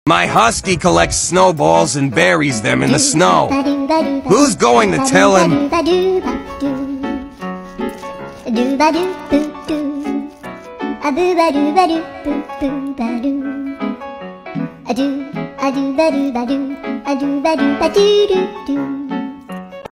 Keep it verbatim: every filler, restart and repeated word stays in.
My husky collects snowballs and buries them in the snow. Who's going to tell him? A do, a do, ba do, ba do, a do, ba do, ba do, do, do.